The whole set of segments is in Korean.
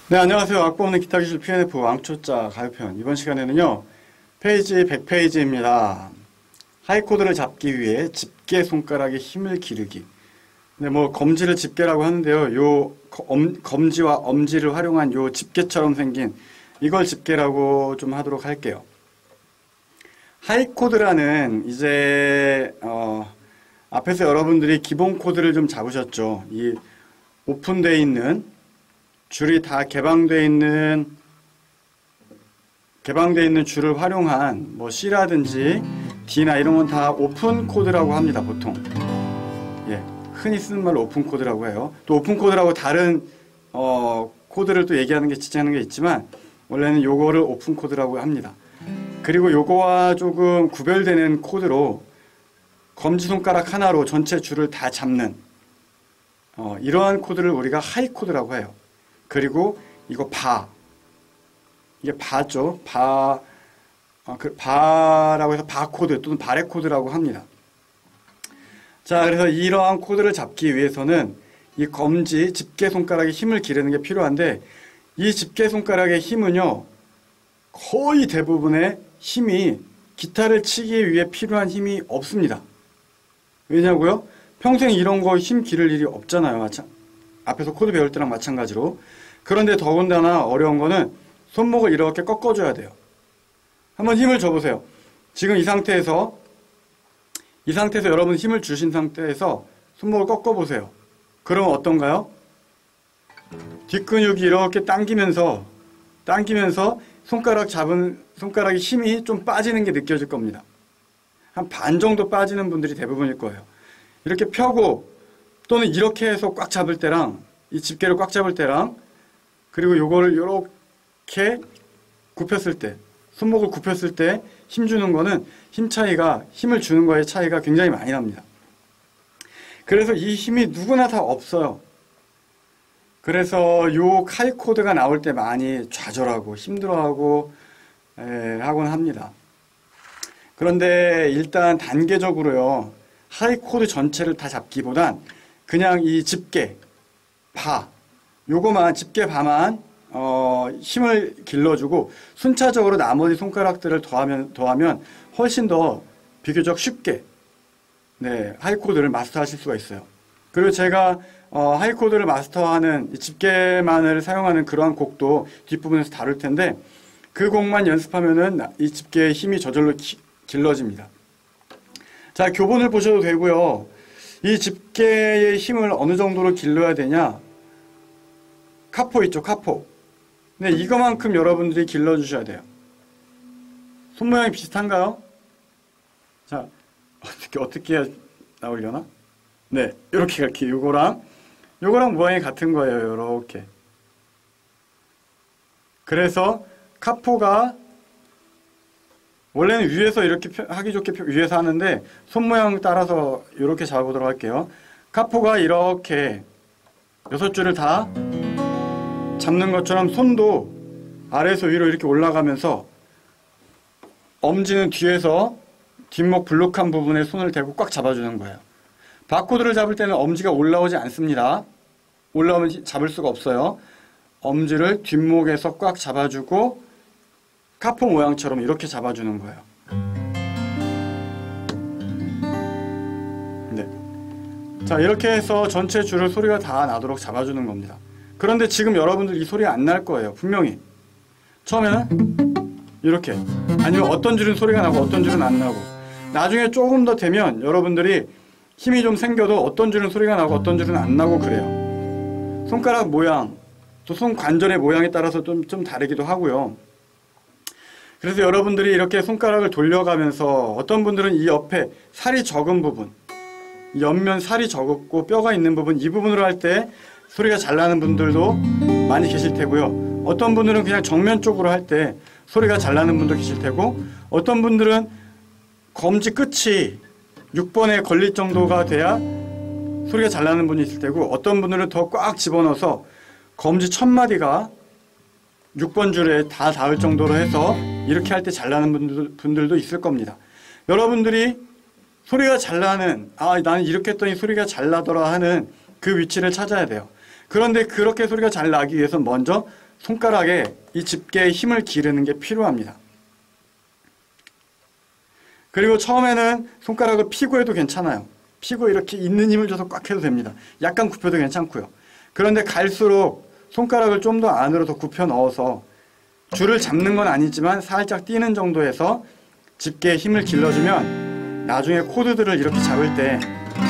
네, 안녕하세요. 악보 없는 기타 기술 PNF 왕초자 가요편. 이번 시간에는요, 페이지 100페이지입니다. 하이코드를 잡기 위해 집게 손가락에 힘을 기르기. 네, 검지를 집게라고 하는데요. 요 검지와 엄지를 활용한 요 집게처럼 생긴 이걸 집게라고 좀 하도록 할게요. 하이코드라는 앞에서 여러분들이 기본 코드를 좀 잡으셨죠. 이 오픈되어 있는 줄이 다 개방되어 있는 줄을 활용한 C라든지 D나 이런 건 다 오픈 코드라고 합니다, 보통. 예, 흔히 쓰는 말로 오픈 코드라고 해요. 또 오픈 코드라고 다른 코드를 또 지칭하는 게 있지만 원래는 요거를 오픈 코드라고 합니다. 그리고 요거와 조금 구별되는 코드로 검지손가락 하나로 전체 줄을 다 잡는 이러한 코드를 우리가 하이 코드라고 해요. 그리고 이거 이게 바죠. 바라고 해서 바코드 또는 바레코드라고 합니다. 자, 그래서 이러한 코드를 잡기 위해서는 이 검지 집게 손가락에 힘을 기르는 게 필요한데, 이 집게 손가락의 힘은요, 거의 대부분의 힘이 기타를 치기 위해 필요한 힘이 없습니다. 왜냐고요? 평생 이런 거 힘 기를 일이 없잖아요. 앞에서 코드 배울 때랑 마찬가지로. 그런데 더군다나 어려운 거는 손목을 이렇게 꺾어줘야 돼요. 한번 힘을 줘보세요. 지금 이 상태에서 여러분 힘을 주신 상태에서 손목을 꺾어보세요. 그러면 어떤가요? 뒷근육이 이렇게 당기면서 손가락에 힘이 좀 빠지는 게 느껴질 겁니다. 한 반 정도 빠지는 분들이 대부분일 거예요. 이렇게 펴고 또는 이렇게 해서 꽉 잡을 때랑 이 집게를 꽉 잡을 때랑 그리고 요거를 이렇게 굽혔을 때, 손목을 굽혔을 때 힘 주는 거는 힘을 주는 거의 차이가 굉장히 많이 납니다. 그래서 이 힘이 누구나 다 없어요. 그래서 요 하이 코드가 나올 때 많이 좌절하고 힘들어하고 하곤 합니다. 그런데 일단 단계적으로요, 하이 코드 전체를 다 잡기보단 그냥 이 집게, 집게 바만 힘을 길러주고 순차적으로 나머지 손가락들을 더하면 훨씬 더 비교적 쉽게 하이코드를 마스터하실 수가 있어요. 그리고 제가 하이코드를 마스터하는 집게만을 사용하는 그러한 곡도 뒷부분에서 다룰 텐데, 그 곡만 연습하면은 이 집게의 힘이 저절로 길러집니다. 자, 교본을 보셔도 되고요. 이 집게의 힘을 어느 정도로 길러야 되냐? 카포 있죠, 카포. 네, 이거만큼 여러분들이 길러주셔야 돼요. 손 모양이 비슷한가요? 자, 어떻게 해야 나오려나? 네, 이렇게 요거랑 모양이 같은 거예요, 요렇게. 그래서 카포가 원래는 위에서 이렇게 하기 좋게 위에서 하는데 손 모양 따라서 이렇게 잡아보도록 할게요. 카포가 이렇게 6줄을 다 잡는 것처럼 손도 아래에서 위로 이렇게 올라가면서 엄지는 뒤에서 뒷목 블록한 부분에 손을 대고 꽉 잡아주는 거예요. 바코드를 잡을 때는 엄지가 올라오지 않습니다. 올라오면 잡을 수가 없어요. 엄지를 뒷목에서 꽉 잡아주고 카포 모양처럼 이렇게 잡아주는 거예요. 네. 자, 이렇게 해서 전체 줄을 소리가 다 나도록 잡아주는 겁니다. 그런데 지금 여러분들 이 소리 안 날 거예요. 분명히. 처음에는 이렇게. 아니면 어떤 줄은 소리가 나고 어떤 줄은 안 나고. 나중에 조금 더 되면 여러분들이 힘이 좀 생겨도 어떤 줄은 소리가 나고 어떤 줄은 안 나고 그래요. 손가락 모양, 또 손 관절의 모양에 따라서 좀 다르기도 하고요. 그래서 여러분들이 이렇게 손가락을 돌려가면서 어떤 분들은 이 옆에 살이 적은 부분, 옆면 살이 적고 뼈가 있는 부분, 이 부분으로 할 때 소리가 잘 나는 분들도 많이 계실 테고요. 어떤 분들은 그냥 정면 쪽으로 할 때 소리가 잘 나는 분도 계실 테고, 어떤 분들은 검지 끝이 6번에 걸릴 정도가 돼야 소리가 잘 나는 분이 있을 테고, 어떤 분들은 더 꽉 집어넣어서 검지 첫 마디가 6번 줄에 다 닿을 정도로 해서 이렇게 할 때 잘 나는 분들도 있을 겁니다. 여러분들이 소리가 잘 나는, 나는 이렇게 했더니 소리가 잘 나더라 하는 그 위치를 찾아야 돼요. 그런데 그렇게 소리가 잘 나기 위해서 먼저 손가락에 이 집게에 힘을 기르는 게 필요합니다. 그리고 처음에는 손가락을 피고 해도 괜찮아요. 피고 이렇게 있는 힘을 줘서 꽉 해도 됩니다. 약간 굽혀도 괜찮고요. 그런데 갈수록 손가락을 좀 더 안으로 더 굽혀 넣어서 줄을 잡는 건 아니지만 살짝 뛰는 정도에서 집게에 힘을 길러주면 나중에 코드들을 이렇게 잡을 때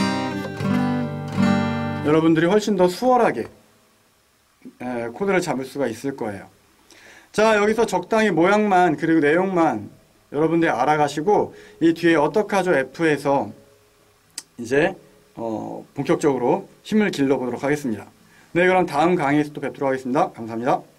여러분들이 훨씬 더 수월하게 코드를 잡을 수가 있을 거예요. 자, 여기서 적당히 모양만 그리고 내용만 여러분들이 알아가시고 이 뒤에 어떡하죠 F에서 이제 본격적으로 힘을 길러보도록 하겠습니다. 네, 그럼 다음 강의에서 또 뵙도록 하겠습니다. 감사합니다.